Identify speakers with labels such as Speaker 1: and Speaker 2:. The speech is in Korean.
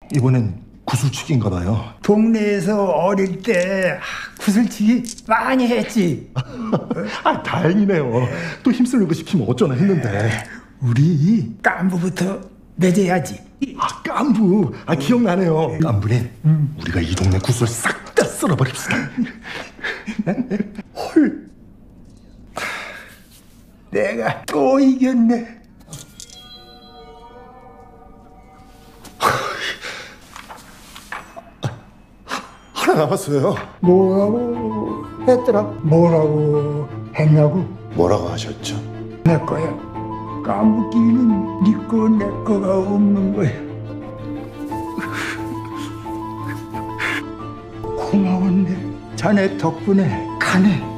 Speaker 1: 이번엔 구슬치기인가 봐요.
Speaker 2: 동네에서 어릴 때 구슬치기 많이 했지.
Speaker 1: 아, 다행이네요. 또 힘쓰는 거 시키면 어쩌나 했는데.
Speaker 2: 우리 깐부부터 맺어야지.
Speaker 1: 아, 깐부. 아, 기억나네요. 깐부는 우리가 이 동네 구슬 싹 다 쓸어버립시다.
Speaker 2: 헐, 내가 또 이겼네.
Speaker 1: 하나 남았어요.
Speaker 2: 뭐라고 했더라? 뭐라고 했냐고?
Speaker 1: 뭐라고 하셨죠?
Speaker 2: 내 거야. 깐부끼리는 네 거 내 거가 없는 거야. 고마웠네. 자네 덕분에 가네.